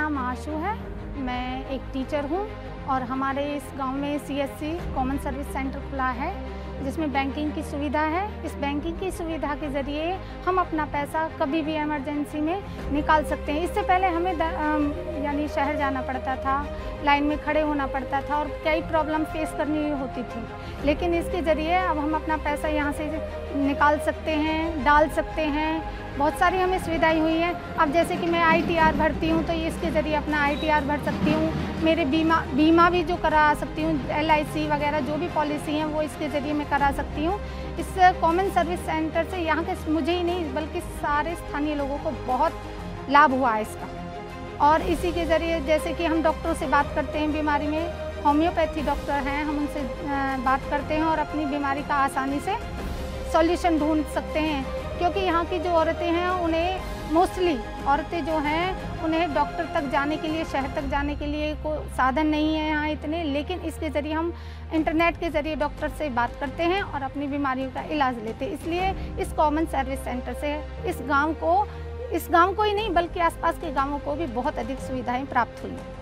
नाम आशु है। मैं एक टीचर हूँ और हमारे इस गांव में CSC कॉमन सर्विस सेंटर खुला है जिसमें बैंकिंग की सुविधा है। इस बैंकिंग की सुविधा के ज़रिए हम अपना पैसा कभी भी इमरजेंसी में निकाल सकते हैं। इससे पहले हमें यानी शहर जाना पड़ता था, लाइन में खड़े होना पड़ता था और कई प्रॉब्लम फेस करनी होती थी, लेकिन इसके ज़रिए अब हम अपना पैसा यहाँ से निकाल सकते हैं, डाल सकते हैं। बहुत सारी हमें सुविधाएं हुई हैं। अब जैसे कि मैं ITR भरती हूँ तो इसके ज़रिए अपना ITR भर सकती हूँ। मेरे बीमा भी जो करा सकती हूँ, LIC वगैरह जो भी पॉलिसी हैं वो इसके ज़रिए मैं करा सकती हूँ। इस कॉमन सर्विस सेंटर से यहाँ के मुझे ही नहीं बल्कि सारे स्थानीय लोगों को बहुत लाभ हुआ है इसका। और इसी के ज़रिए जैसे कि हम डॉक्टरों से बात करते हैं बीमारी में, होम्योपैथी डॉक्टर हैं, हम उनसे बात करते हैं और अपनी बीमारी का आसानी से सॉल्यूशन ढूंढ सकते हैं। क्योंकि यहाँ की जो औरतें हैं उन्हें मोस्टली औरतें जो हैं उन्हें डॉक्टर तक जाने के लिए, शहर तक जाने के लिए कोई साधन नहीं है यहाँ इतने, लेकिन इसके ज़रिए हम इंटरनेट के ज़रिए डॉक्टर से बात करते हैं और अपनी बीमारियों का इलाज लेते हैं। इसलिए इस कॉमन सर्विस सेंटर से इस गांव को ही नहीं बल्कि आसपास के गांवों को भी बहुत अधिक सुविधाएं प्राप्त हुई हैं।